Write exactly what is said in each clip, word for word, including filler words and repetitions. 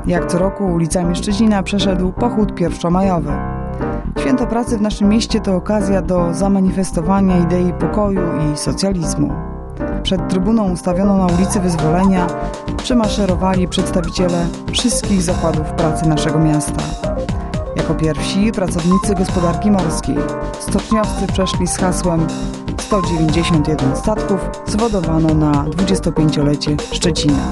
Jak co roku ulicami Szczecina przeszedł pochód pierwszomajowy. Święto Pracy w naszym mieście to okazja do zamanifestowania idei pokoju i socjalizmu. Przed trybuną ustawioną na ulicy Wyzwolenia przemaszerowali przedstawiciele wszystkich zakładów pracy naszego miasta. Jako pierwsi pracownicy gospodarki morskiej. Stoczniowcy przeszli z hasłem sto dziewięćdziesiąt jeden statków zwodowano na dwudziestopięciolecie Szczecina.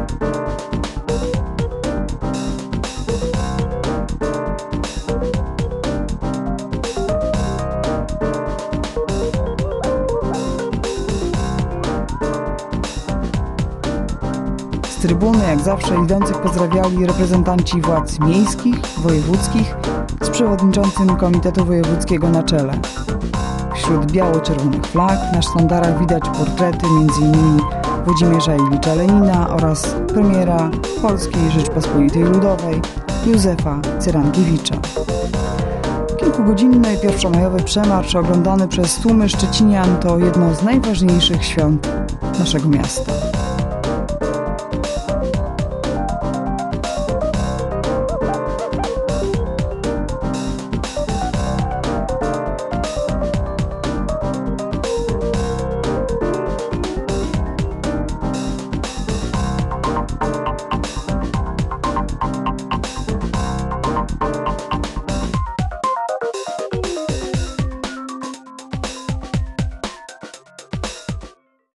Z trybuny, jak zawsze, idących pozdrawiali reprezentanci władz miejskich, wojewódzkich z przewodniczącym Komitetu Wojewódzkiego na czele. Wśród biało-czerwonych flag na sztandarach widać portrety między innymi Włodzimierza Ilicza Lenina oraz premiera Polskiej Rzeczpospolitej Ludowej Józefa Cyrankiewicza. Kilkugodzinny pierwszomajowy przemarsz oglądany przez tłumy szczecinian to jedno z najważniejszych świąt naszego miasta.